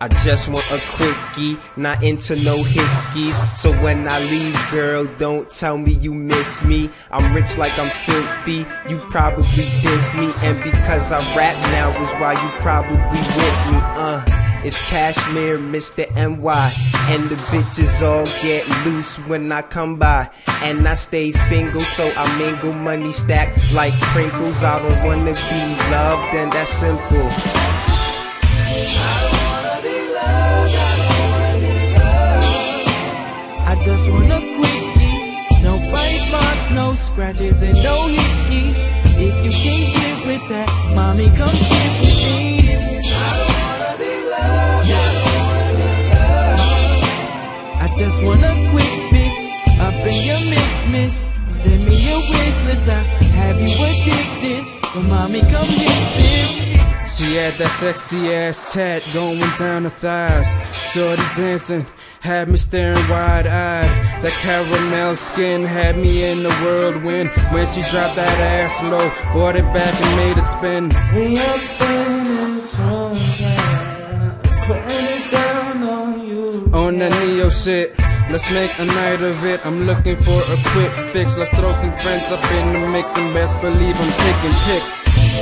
I just want a quickie, not into no hickeys. So when I leave, girl, don't tell me you miss me. I'm rich like I'm filthy, you probably diss me. And because I rap now is why you probably with me. It's Kashmere, Mr. NY. And the bitches all get loose when I come by. And I stay single, so I mingle money stacked like crinkles. I don't wanna be loved, and that's simple. I just want a quickie, no bite marks, no scratches and no hickeys. If you can't get with that, mommy, come get with me. I don't wanna be loved, I don't wanna be loved. I just want a quick fix, up in your mix, miss. Send me your wish list, I have you addicted. So mommy, come hit this. She had that sexy ass tat going down her thighs. Shorty dancing, had me staring wide-eyed. That caramel skin had me in the whirlwind. When she dropped that ass low, brought it back and made it spin. We up in this one, putting it down on you. On that Neo shit, let's make a night of it. I'm looking for a quick fix. Let's throw some friends up in the mix, and best believe I'm taking pics.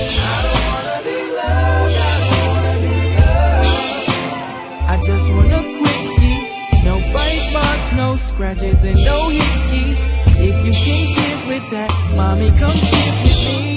I just want a quickie, no bite marks, no scratches and no hickeys. If you can't get with that, mommy, come get with me.